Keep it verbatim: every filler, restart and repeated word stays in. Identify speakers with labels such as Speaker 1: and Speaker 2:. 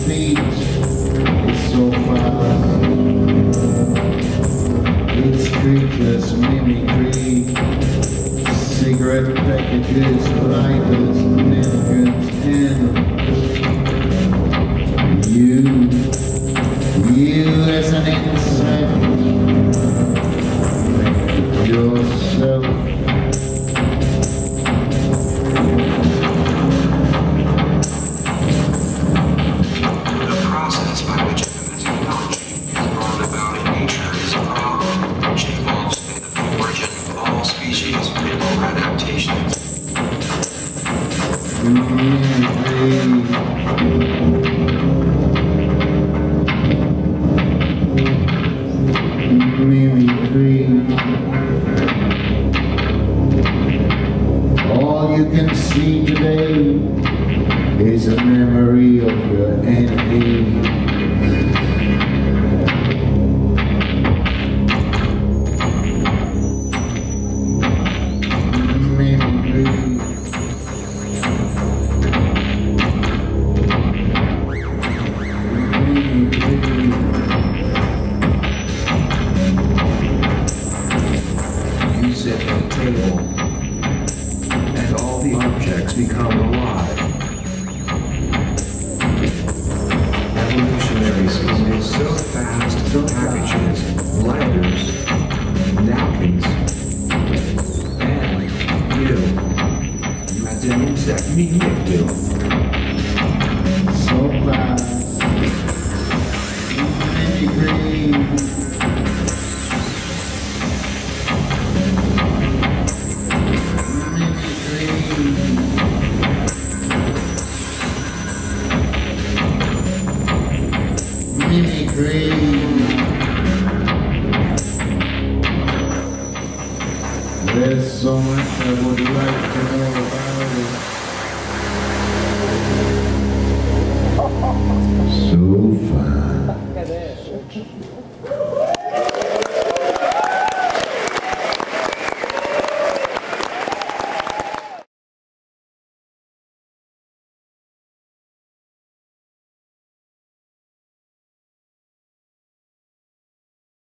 Speaker 1: speech is so fast. It's creatures, mimicry, cigarette packages, lighters, napkins, and you, you as an insect, yourself. Mimicry. All you can see today is a memory of your enemy.
Speaker 2: Sit at the table, and all the objects become alive. Evolutionary speed is so fast, so packages, lighters, napkins, and you, you as an insect, me you.
Speaker 1: So fast. Mimicry.